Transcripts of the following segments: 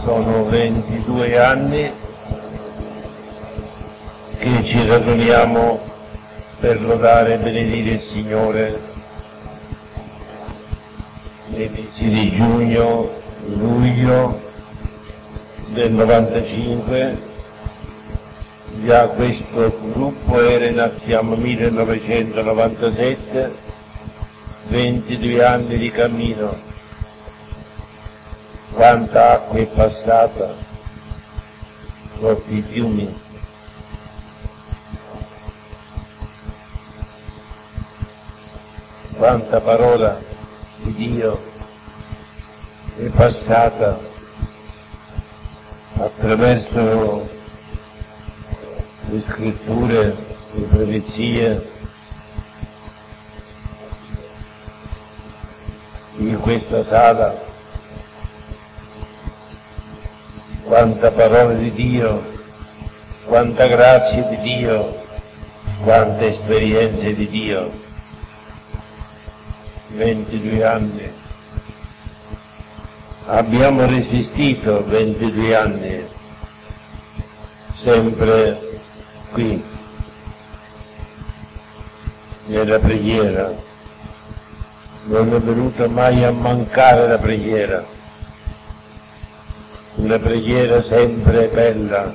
Sono 22 anni che ci raduniamo per lodare e benedire il Signore nei mesi di giugno, luglio del 95. Già questo gruppo era in azione 1997, 22 anni di cammino. Quanta acqua è passata sotto i fiumi, quanta parola di Dio è passata attraverso le scritture, le profezie in questa sala. Quanta parola di Dio, quanta grazia di Dio, quante esperienze di Dio. 22 anni. Abbiamo resistito 22 anni, sempre qui, nella preghiera. Non è venuta mai a mancare la preghiera. Una preghiera sempre bella,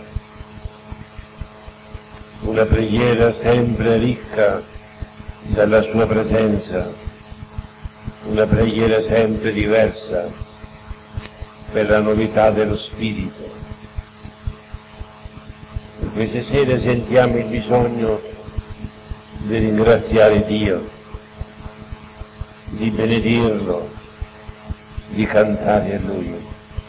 una preghiera sempre ricca dalla sua presenza, una preghiera sempre diversa per la novità dello Spirito. E questa sera sentiamo il bisogno di ringraziare Dio, di benedirlo, di cantare a Lui.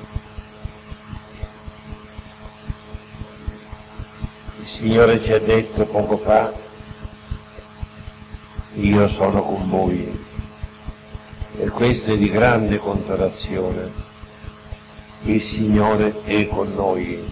Il Signore ci ha detto poco fa: io sono con voi, e questo è di grande consolazione. Il Signore è con noi.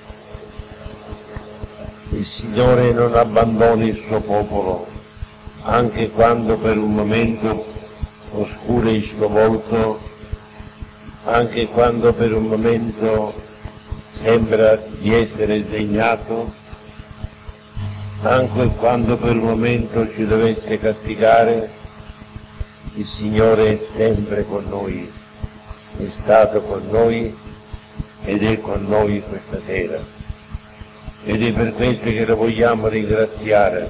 Il Signore non abbandona il suo popolo, anche quando per un momento oscura il suo volto, anche quando per un momento sembra di essere sdegnato, anche quando per un momento ci dovesse castigare. Il Signore è sempre con noi, è stato con noi ed è con noi questa sera. Ed è per questo che lo vogliamo ringraziare.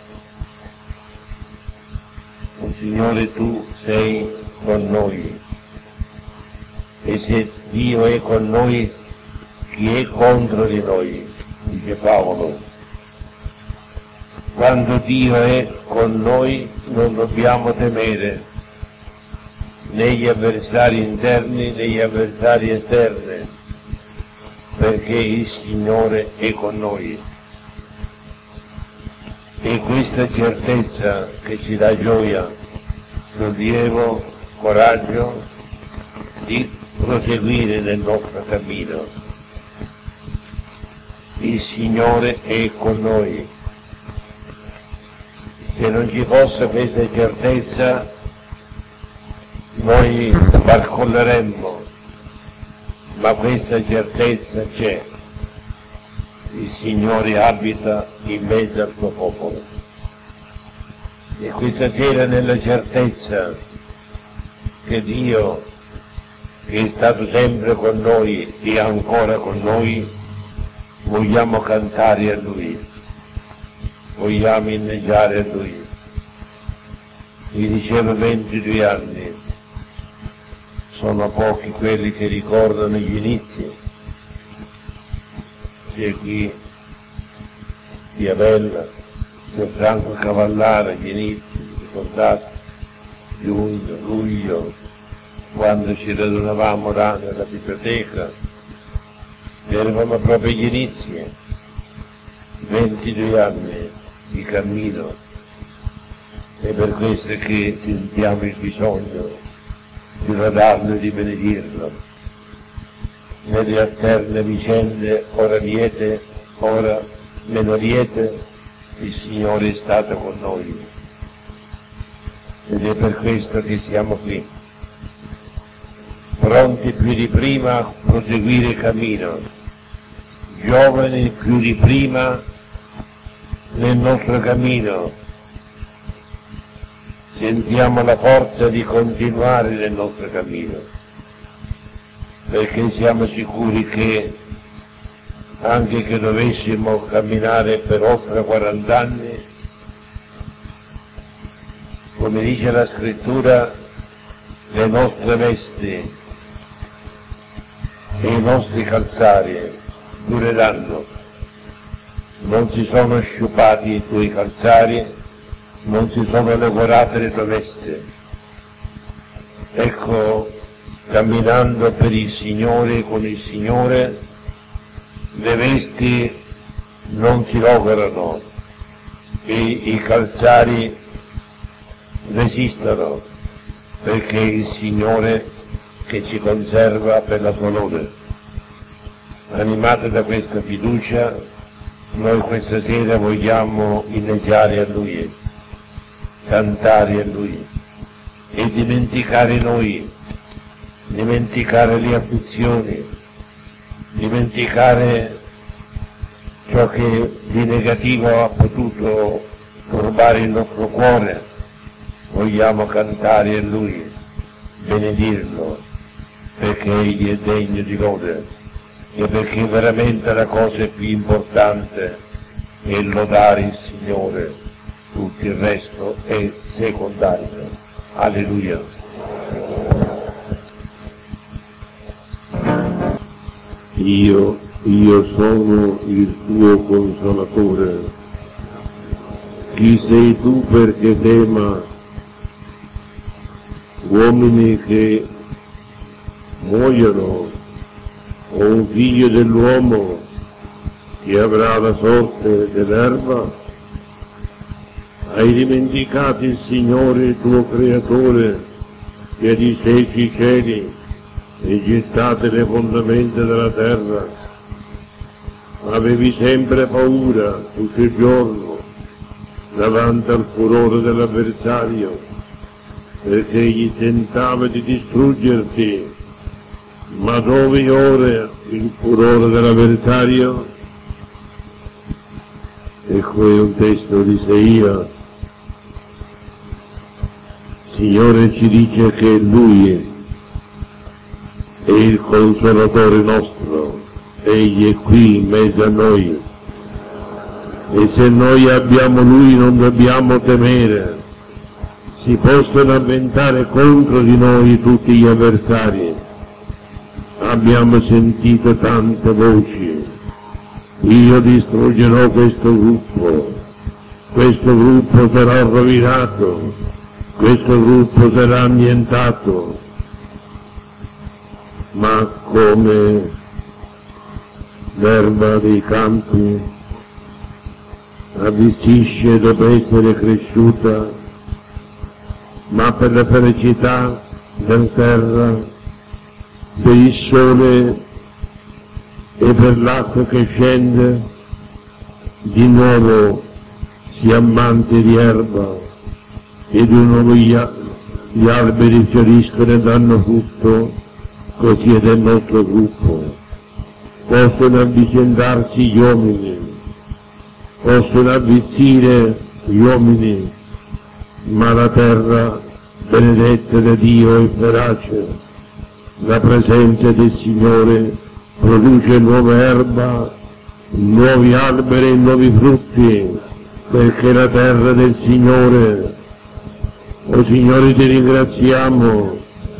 Signore, Tu sei con noi, e se Dio è con noi, chi è contro di noi? Dice Paolo. Quando Dio è con noi non dobbiamo temere né gli avversari interni né gli avversari esterni, perché il Signore è con noi. E questa certezza che ci dà gioia, sollievo, coraggio di proseguire nel nostro cammino. Il Signore è con noi. Se non ci fosse questa certezza, noi barcolleremmo, ma questa certezza c'è. Il Signore abita in mezzo al suo popolo. E questa sera, nella certezza che Dio, che è stato sempre con noi e ancora con noi, vogliamo cantare a Lui, vogliamo inneggiare a Lui. Vi dicevo 22 anni, sono pochi quelli che ricordano gli inizi. C'è qui Diabella, c'è Franco Cavallare, gli inizi, ricordate? Giugno, luglio, quando ci radunavamo là nella biblioteca, eravamo proprio gli inizi. 22 anni di cammino, e per questo che sentiamo il bisogno di lodarlo e di benedirlo. Nelle alterne vicende, ora liete, ora meno liete, il Signore è stato con noi. Ed è per questo che siamo qui. pronti più di prima a proseguire il cammino, giovani più di prima nel nostro cammino. Sentiamo la forza di continuare nel nostro cammino, perché siamo sicuri che anche che dovessimo camminare per oltre 40 anni, come dice la scrittura, le nostre vesti e i nostri calzari dureranno. Non si sono sciupati i tuoi calzari, non si sono logorate le tue vesti. Ecco, camminando per il Signore, con il Signore, le vesti non si logorano e i calzari resistono, perché è il Signore che ci conserva per la sua lode. Animati da questa fiducia, noi questa sera vogliamo inneggiare a Lui, cantare a Lui e dimenticare noi, dimenticare le afflizioni, dimenticare ciò che di negativo ha potuto turbare il nostro cuore. Vogliamo cantare a Lui, benedirlo, perché Egli è degno di lode e perché veramente la cosa più importante è lodare il Signore, tutto il resto è secondario. Alleluia. Io sono il tuo consolatore. Chi sei tu perché tema uomini che muoiono, o un figlio dell'uomo che avrà la sorte dell'erba? Hai dimenticato il Signore, il tuo Creatore, che ha disteso i cieli e gettate le fondamenta della terra? Avevi sempre paura tutto il giorno davanti al furore dell'avversario, perché gli tentava di distruggerti. Ma dove è ora il furore dell'avversario? Ecco, è un testo di Isaia. Il Signore ci dice che Lui è il consolatore nostro, Egli è qui in mezzo a noi, e se noi abbiamo Lui non dobbiamo temere. Si possono avventare contro di noi tutti gli avversari. Abbiamo sentito tante voci. Io distruggerò questo gruppo sarà rovinato, questo gruppo sarà annientato. Ma come l'erba dei campi avvisisce dopo essere cresciuta, ma per la felicità della terra, per il sole e per l'acqua che scende, di nuovo si ammante di erba e di nuovo gli alberi fioriscono e danno frutto, così è del nostro gruppo. Possono avvicendarsi gli uomini, possono avvizzire gli uomini, ma la terra benedetta da Dio è verace. La presenza del Signore produce nuova erba, nuovi alberi e nuovi frutti, perché la terra del Signore. O Signore, ti ringraziamo.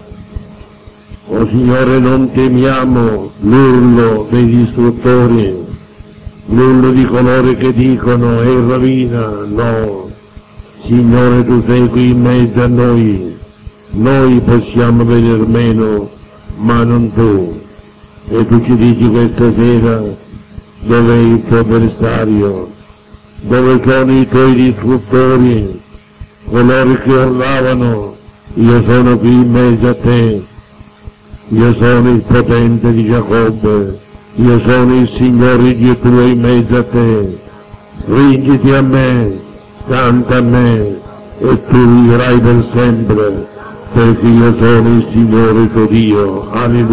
O Signore, non temiamo l'urlo dei distruttori, l'urlo di coloro che dicono è rovina. No, Signore, tu sei qui in mezzo a noi. Noi possiamo venir meno, ma non tu. E tu ci dici questa sera dove è il tuo avversario, dove sono i tuoi distruttori, coloro che urlavano: io sono qui in mezzo a te, io sono il potente di Giacobbe, io sono il Signore Dio tuo in mezzo a te. Stringiti a me, canta a me, e tu vivrai per sempre. perché io sono il Signore tuo Dio. Alleluia.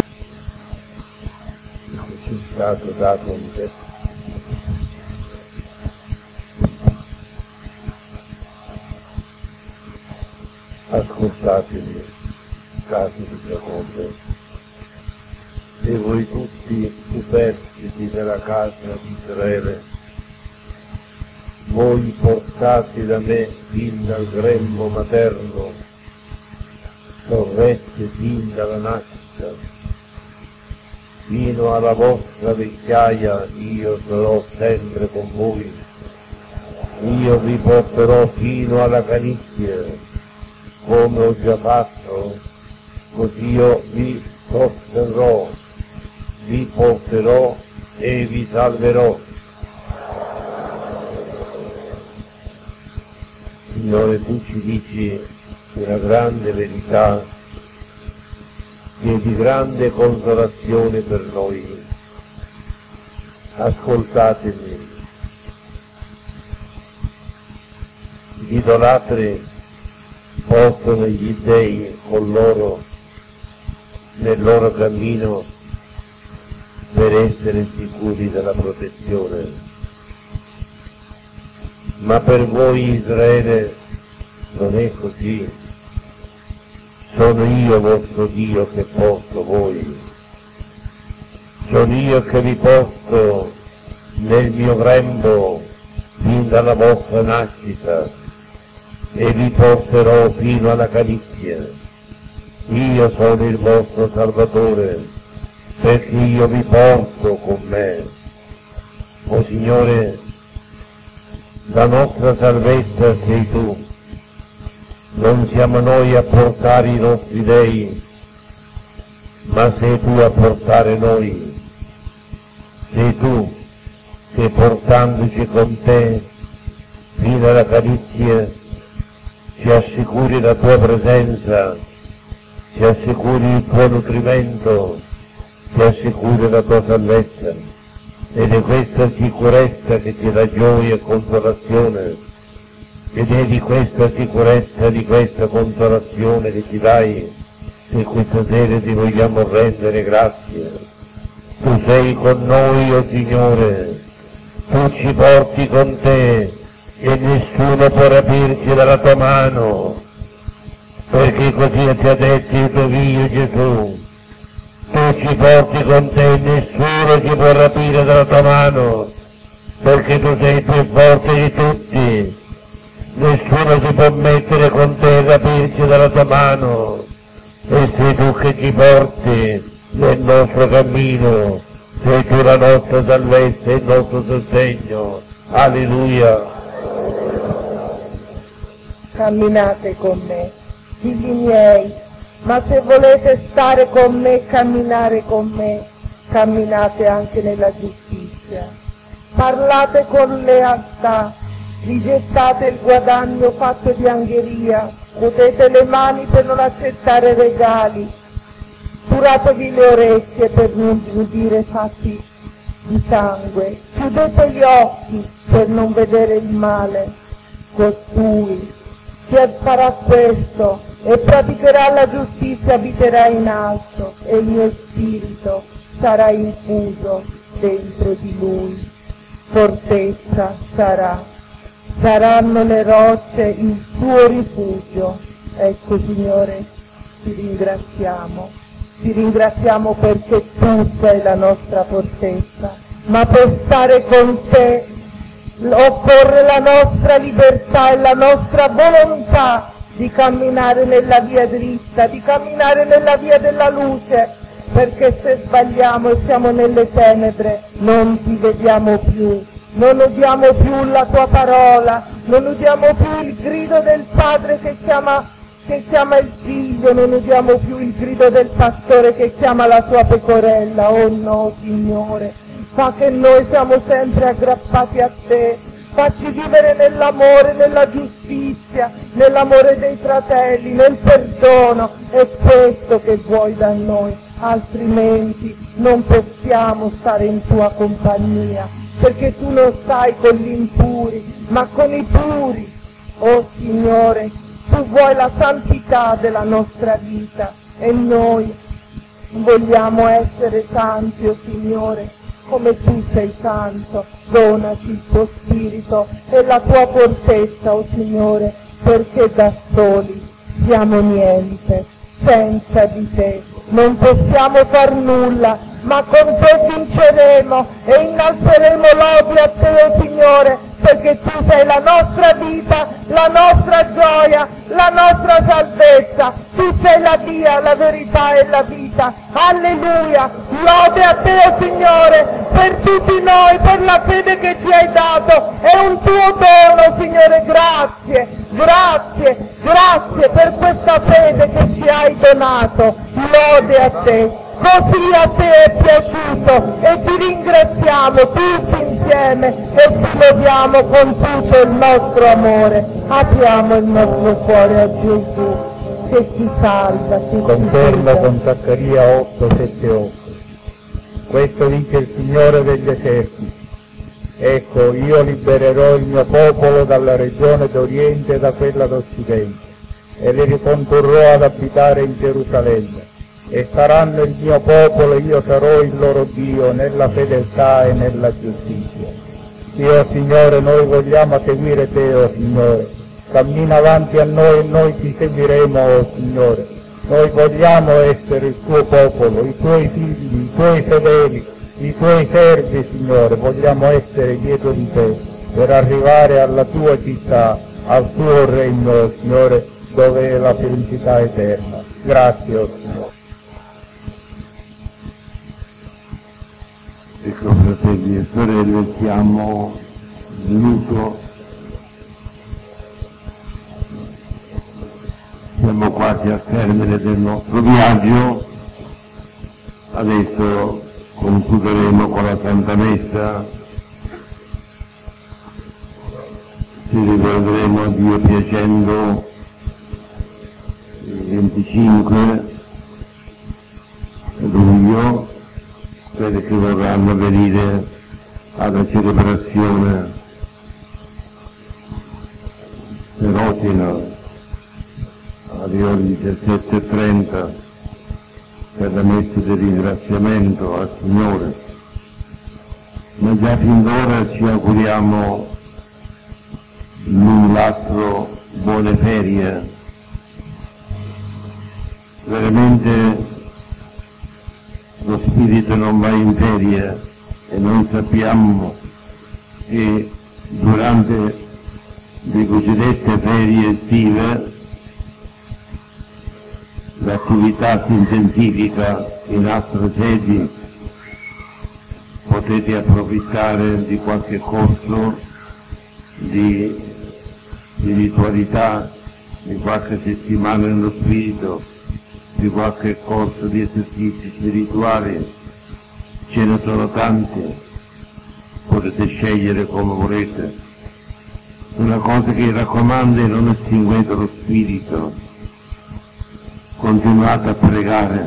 Ci è stato dato un testo. Ascoltatemi, casi di Giacobbe, e voi tutti superstiti della casa di Israele, voi portati da me fin dal grembo materno, sorrette fin dalla nascita, fino alla vostra vecchiaia io sarò sempre con voi, io vi porterò fino alla canizia, come ho già fatto, così io vi sosterrò, vi porterò e vi salverò. Signore, tu ci dici una grande verità che è di grande consolazione per noi. Ascoltatemi, gli idolatri portano gli dei con loro nel loro cammino per essere sicuri della protezione. Ma per voi Israele non è così. Sono io vostro Dio che porto voi. Sono io che vi porto nel mio grembo fin dalla vostra nascita e vi porterò fino alla canizia. Io sono il vostro Salvatore, perché io vi porto con me. O Signore, la nostra salvezza sei tu, non siamo noi a portare i nostri dei, ma sei tu a portare noi. Sei tu che portandoci con te fino alla canizia ci assicuri la tua presenza, ci assicuri il tuo nutrimento, ci assicuri la tua salvezza. Ed è questa sicurezza che ti dà gioia e consolazione, ed è di questa sicurezza, di questa consolazione che ci dai, che questa sera ti vogliamo rendere grazie. Tu sei con noi, o Signore, tu ci porti con te, e nessuno può rapirci dalla tua mano, perché così ti ha detto il tuo Figlio Gesù. Tu ci porti con te, nessuno ci può rapire dalla tua mano, perché tu sei più forte di tutti. Nessuno si può mettere con te e rapirci dalla tua mano, e sei tu che ci porti nel nostro cammino, sei tu la nostra salvezza e il nostro sostegno. Alleluia. Camminate con me, figli miei, ma se volete stare con me e camminare con me, camminate anche nella giustizia. Parlate con lealtà, rigettate il guadagno fatto di angheria, potete le mani per non accettare regali, curatevi le orecchie per non udire fatti di sangue, chiudete gli occhi per non vedere il male. Costui che farà questo e praticherà la giustizia abiterà in alto, e il mio spirito sarà infuso dentro di lui. Fortezza sarà, saranno le rocce il suo rifugio. Ecco, Signore, ti ringraziamo perché tu sei la nostra fortezza, ma per stare con te occorre la nostra libertà e la nostra volontà di camminare nella via dritta, di camminare nella via della luce, perché se sbagliamo e siamo nelle tenebre non ti vediamo più, non udiamo più la tua parola, non udiamo più il grido del Padre che chiama il figlio, non udiamo più il grido del pastore che chiama la sua pecorella. Oh no, Signore, fa che noi siamo sempre aggrappati a te, facci vivere nell'amore, nella giustizia, nell'amore dei fratelli, nel perdono. È questo che vuoi da noi, altrimenti non possiamo stare in tua compagnia, perché tu non stai con gli impuri, ma con i puri. Oh Signore, tu vuoi la santità della nostra vita e noi vogliamo essere santi, o Signore, come tu sei santo. Donaci il tuo spirito e la tua fortezza, o Signore, perché da soli siamo niente, senza di te non possiamo far nulla, ma con te vinceremo e innalzeremo lodi a te, o Signore, perché tu sei la nostra vita, la nostra gioia, la nostra salvezza. Tu sei la via, la verità e la vita. Alleluia! Lode a te, o Signore, per tutti noi, per la fede che ci hai dato. È un tuo dono, Signore, grazie, grazie, grazie per questa fede che ci hai donato. Lode a te. Così a te è piaciuto e ti ringraziamo tutti insieme e ti lodiamo con tutto il nostro amore. Apriamo il nostro cuore a Gesù che ci salva, che Conferma con Zaccaria 8:7-8. Questo dice il Signore degli eserciti: ecco, io libererò il mio popolo dalla regione d'Oriente e da quella d'Occidente e li ricondurrò ad abitare in Gerusalemme. E saranno il mio popolo, io sarò il loro Dio, nella fedeltà e nella giustizia. Sì, o Signore, noi vogliamo seguire te, o Signore. Cammina avanti a noi e noi ti seguiremo, o Signore. Noi vogliamo essere il tuo popolo, i tuoi figli, i tuoi fedeli, i tuoi servi, Signore. Vogliamo essere dietro di te per arrivare alla tua città, al tuo regno, Signore, dove è la felicità eterna. Grazie, o Signore. Ecco, fratelli e sorelle, siamo in lutto, siamo quasi al termine del nostro viaggio, adesso concluderemo con la Santa Messa, ci ricorderemo a Dio piacendo il 25 luglio, quelli che vorranno venire alla celebrazione erotica alle ore 17:30 per la messa di ringraziamento al Signore. Ma già fin d'ora ci auguriamo l'un l'altro buone ferie. Veramente lo spirito non va in ferie e noi sappiamo che durante le cosiddette ferie estive l'attività si intensifica in altre sedi, potete approfittare di qualche corso di ritualità, di qualche settimana nello spirito, di qualche corso di esercizi spirituali, ce ne sono tanti, potete scegliere come volete. Una cosa che raccomando è non estinguete lo spirito, continuate a pregare,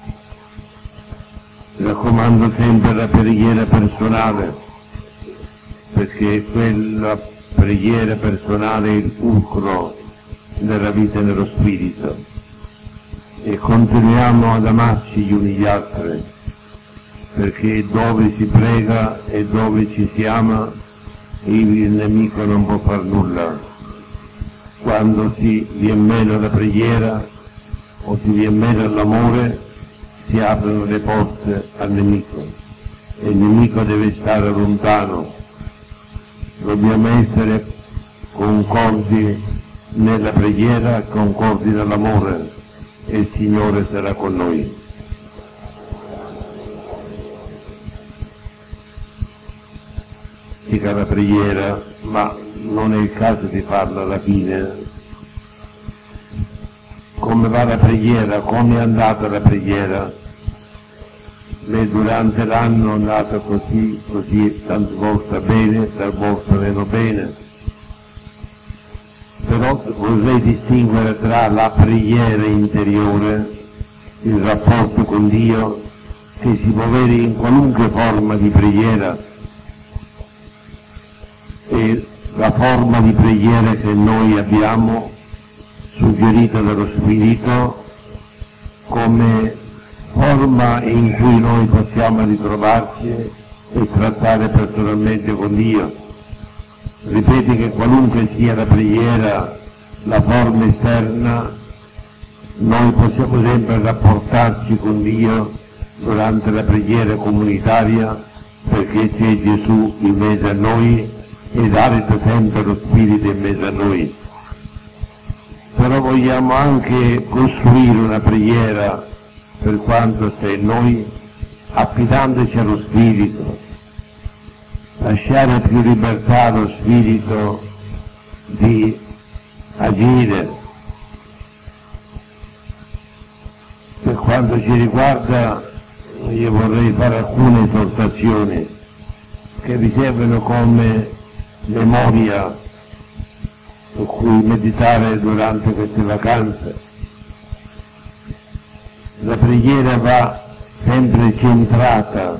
raccomando sempre la preghiera personale, perché quella preghiera personale è il fulcro della vita nello spirito. E continuiamo ad amarci gli uni gli altri, perché dove si prega e dove ci si ama, il nemico non può far nulla. Quando si viene meno la preghiera o si viene meno l'amore, si aprono le porte al nemico e il nemico deve stare lontano. Dobbiamo essere concordi nella preghiera, concordi nell'amore, e il Signore sarà con noi. Dica la preghiera, ma non è il caso di farla alla fine. Come va la preghiera? Come è andata la preghiera? Lei durante l'anno è andata così, tante volte bene, talvolta meno bene. Però vorrei distinguere tra la preghiera interiore, il rapporto con Dio, che si può avere in qualunque forma di preghiera, e la forma di preghiera che noi abbiamo suggerita dallo Spirito come forma in cui noi possiamo ritrovarci e trattare personalmente con Dio. Ripeti che qualunque sia la preghiera, la forma esterna, noi possiamo sempre rapportarci con Dio durante la preghiera comunitaria, perché c'è Gesù in mezzo a noi ed abita sempre lo Spirito in mezzo a noi. Però vogliamo anche costruire una preghiera per quanto sta in noi, affidandoci allo Spirito, lasciare più libertà allo Spirito di agire. Per quanto ci riguarda, io vorrei fare alcune esortazioni che vi servono come memoria su cui meditare durante queste vacanze. La preghiera va sempre centrata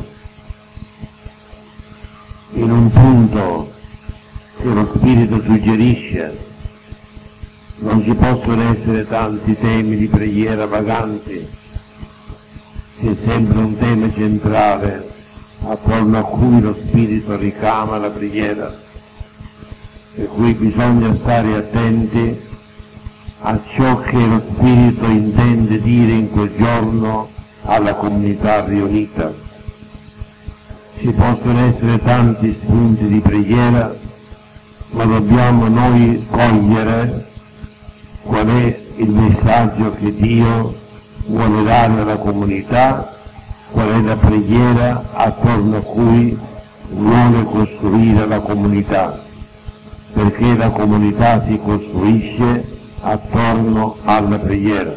in un punto che lo Spirito suggerisce. Non ci possono essere tanti temi di preghiera vaganti, c'è sempre un tema centrale attorno a cui lo Spirito ricama la preghiera, per cui bisogna stare attenti a ciò che lo Spirito intende dire in quel giorno alla comunità riunita. Ci possono essere tanti spunti di preghiera, ma dobbiamo noi cogliere qual è il messaggio che Dio vuole dare alla comunità, qual è la preghiera attorno a cui vuole costruire la comunità, perché la comunità si costruisce attorno alla preghiera.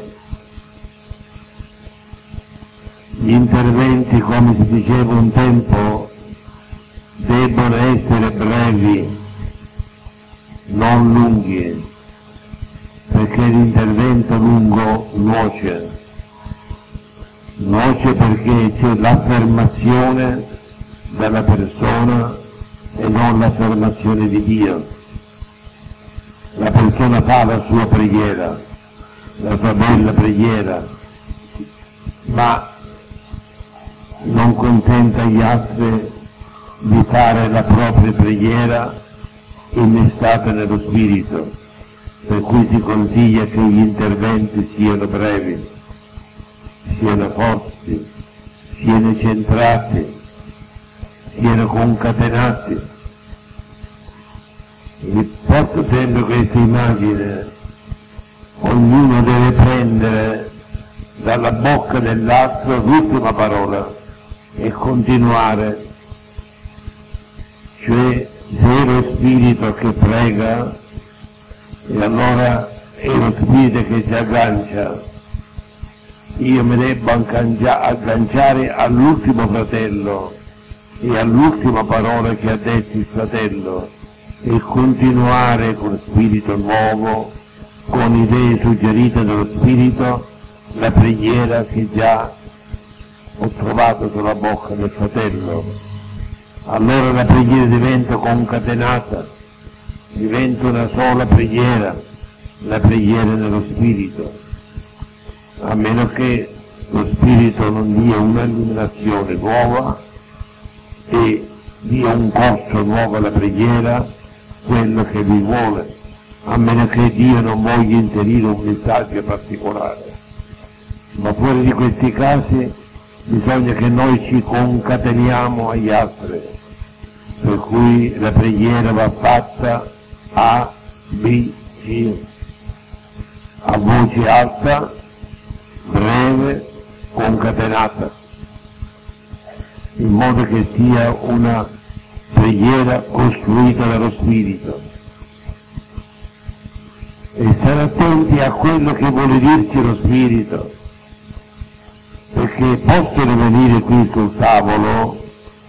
Gli interventi, come si diceva un tempo, debbono essere brevi, non lunghi, perché l'intervento lungo nuoce perché c'è l'affermazione della persona e non l'affermazione di Dio. La persona fa la sua preghiera, la sua bella preghiera, ma non consente agli altri di fare la propria preghiera innestata nello Spirito, per cui si consiglia che gli interventi siano brevi, siano forti, siano centrati, siano concatenati. Mi porto sempre questa immagine: ognuno deve prendere dalla bocca dell'altro l'ultima parola e continuare, cioè se è lo Spirito che prega, e allora è lo Spirito che si aggancia, io mi debbo agganciare all'ultimo fratello e all'ultima parola che ha detto il fratello e continuare con spirito nuovo, con idee suggerite dallo Spirito, la preghiera che già ho trovato sulla bocca del fratello. Allora la preghiera diventa concatenata, diventa una sola preghiera, la preghiera nello Spirito, a meno che lo Spirito non dia un'illuminazione nuova e dia un corso nuovo alla preghiera, quello che lui vuole, a meno che Dio non voglia inserire un messaggio particolare. Ma fuori di questi casi bisogna che noi ci concateniamo agli altri, per cui la preghiera va fatta A, B, C, a voce alta, breve, concatenata, in modo che sia una preghiera costruita dallo Spirito. E stare attenti a quello che vuole dirci lo Spirito, perché possono venire qui sul tavolo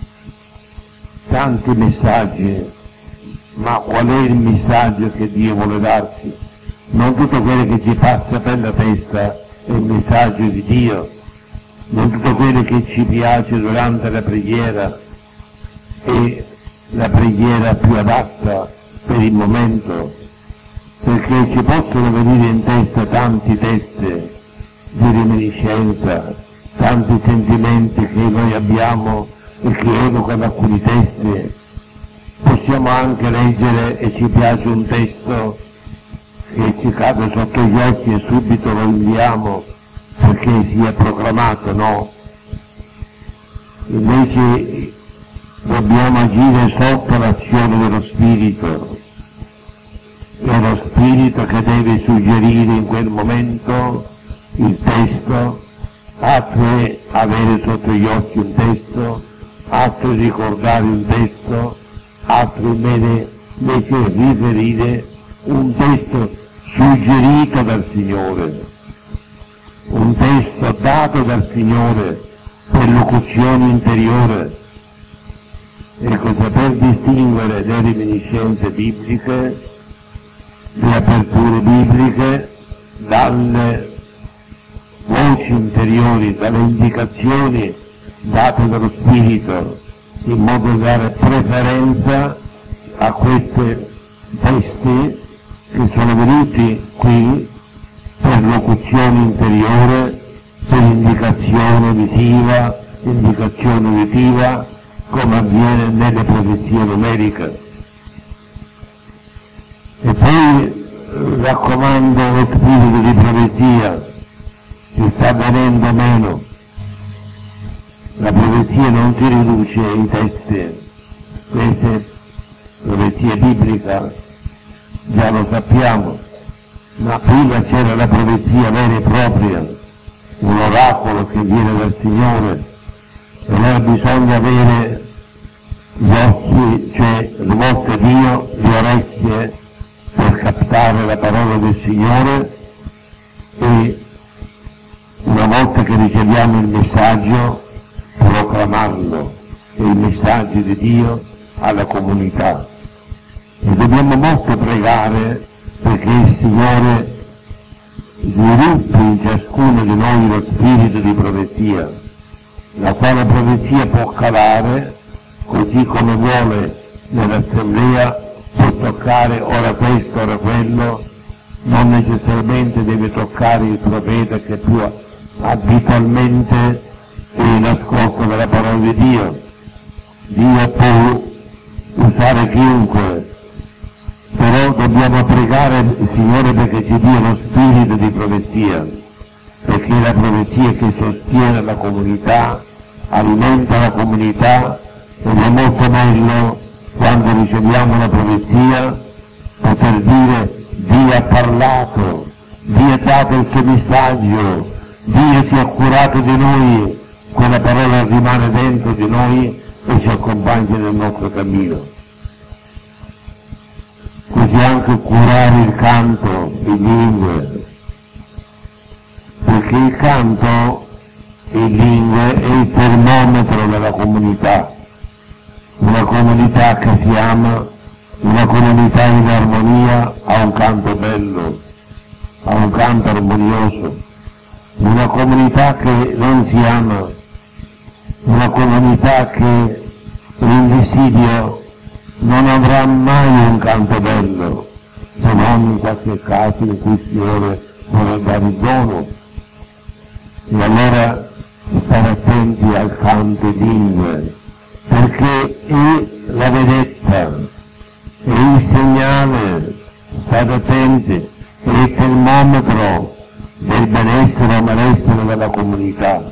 tanti messaggi, ma qual è il messaggio che Dio vuole darci? Non tutto quello che ci passa per la testa è il messaggio di Dio, non tutto quello che ci piace durante la preghiera è la preghiera più adatta per il momento, perché ci possono venire in testa tanti teste di reminiscenza, tanti sentimenti che noi abbiamo e che evocano alcuni testi. Possiamo anche leggere e ci piace un testo che ci cade sotto gli occhi e subito lo inviamo perché sia proclamato, no? Invece dobbiamo agire sotto l'azione dello Spirito. È lo Spirito che deve suggerire in quel momento il testo, altro è avere sotto gli occhi un testo, altro è ricordare un testo, altro invece riferire un testo suggerito dal Signore, un testo dato dal Signore per locuzione interiore. Ecco, saper distinguere le reminiscenze bibliche, le aperture bibliche, dalle voci interiori, dalle indicazioni date dallo Spirito, in modo da dare preferenza a questi testi che sono venuti qui per locuzione interiore, per indicazione visiva, indicazione uditiva, come avviene nelle profezie numeriche. E poi raccomando lo spirito di profezia, che sta venendo meno. La profezia non si riduce ai testi, queste profezie biblica già lo sappiamo, ma prima c'era la profezia vera e propria, un oracolo che viene dal Signore, e allora bisogna avere gli occhi, cioè rivolti a Dio, le orecchie per captare la parola del Signore, e una volta che riceviamo il messaggio proclamarlo, è il messaggio di Dio alla comunità. E dobbiamo molto pregare perché il Signore sviluppi in ciascuno di noi lo spirito di profezia, la quale profezia può calare così come vuole nell'assemblea, può toccare ora questo, ora quello, non necessariamente deve toccare il profeta che più abitualmente è in ascolto della parola di Dio. Dio può usare chiunque, però dobbiamo pregare il Signore perché ci dia lo spirito di profezia, perché è la profezia che sostiene la comunità, alimenta la comunità, ed è molto bello quando riceviamo la profezia poter dire: Dio ha parlato, Dio ha dato il suo messaggio, Dio si è curato di noi, quella parola rimane dentro di noi e ci accompagna nel nostro cammino. Così anche curare il canto in lingue, perché il canto in lingue è il termometro della comunità, una comunità che si ama, una comunità in armonia ha un canto bello, ha un canto armonioso, una comunità che non si ama, una comunità che in dissidio non avrà mai un canto bello, se non in qualche caso in cui il Signore vuole dare il dono. E allora stare attenti al canto in lingue, perché è la vedetta, è il segnale, state attenti, è il termometro del benessere o malessere della comunità.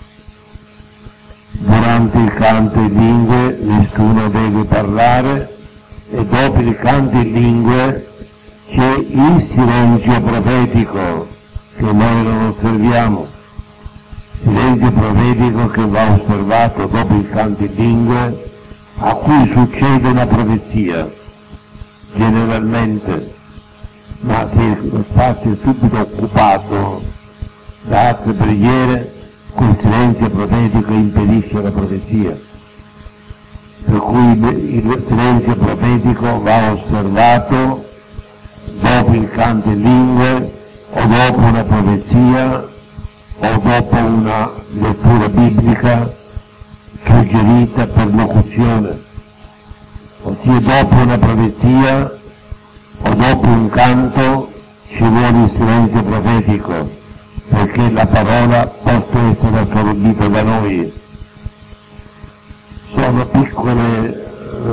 Durante il canto in lingue nessuno deve parlare, e dopo il canto in lingue c'è il silenzio profetico che noi non osserviamo, silenzio profetico che va osservato dopo il canto in lingue, a cui succede una profezia, generalmente, ma se lo spazio è subito occupato da altre preghiere, quel silenzio profetico impedisce la profezia. Per cui il silenzio profetico va osservato dopo il canto in lingue, o dopo una profezia, o dopo una lettura biblica suggerita per locuzione, ossia dopo una profezia o dopo un canto ci vuole il silenzio profetico, perché la parola possa essere assorbita da noi. Sono piccole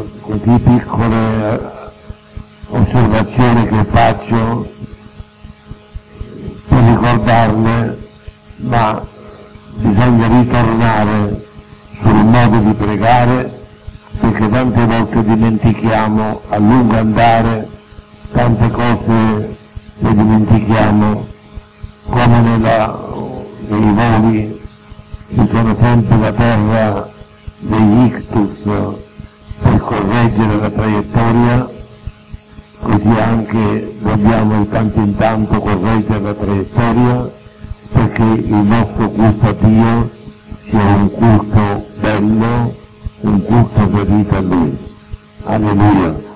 osservazioni che faccio per ricordarle, ma bisogna ritornare sul modo di pregare, perché tante volte dimentichiamo a lungo andare, tante cose le dimentichiamo, come nei voli ci sono sempre la terra degli ictus per correggere la traiettoria, così anche dobbiamo di tanto in tanto correggere la traiettoria, perché il nostro culto a Dio sia un culto bello, un culto gradito a Lui. Alleluia.